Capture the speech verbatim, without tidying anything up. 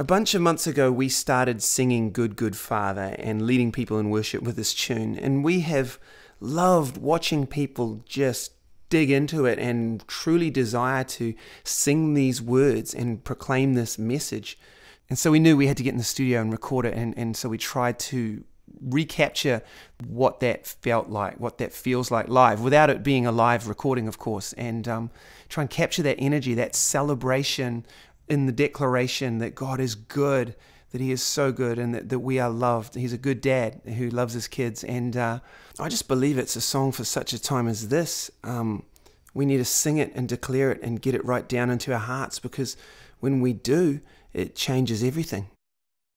A bunch of months ago, we started singing Good, Good Father and leading people in worship with this tune. And we have loved watching people just dig into it and truly desire to sing these words and proclaim this message. And so we knew we had to get in the studio and record it. And, and so we tried to recapture what that felt like, what that feels like live, without it being a live recording, of course, and um, try and capture that energy, that celebration in the declaration that God is good, that he is so good, and that, that we are loved. He's a good dad who loves his kids. And uh, I just believe it's a song for such a time as this. Um, we need to sing it and declare it and get it right down into our hearts, because when we do, it changes everything.